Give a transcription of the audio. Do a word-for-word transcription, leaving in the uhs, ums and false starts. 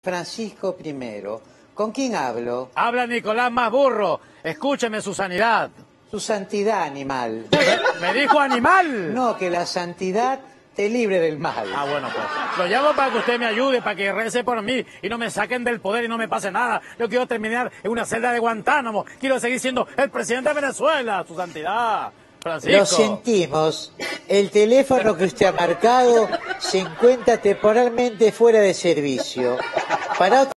Francisco primero. ¿Con quién hablo? Habla Nicolás más burro. Escúcheme, su sanidad. Su santidad, animal. ¿Me dijo animal? No, que la santidad te libre del mal. Ah, bueno, pues. Lo llamo para que usted me ayude, para que rece por mí y no me saquen del poder y no me pase nada. Yo quiero terminar en una celda de Guantánamo. Quiero seguir siendo el presidente de Venezuela, su santidad. Francisco. Lo sentimos. El teléfono que usted ha marcado se encuentra temporalmente fuera de servicio. Para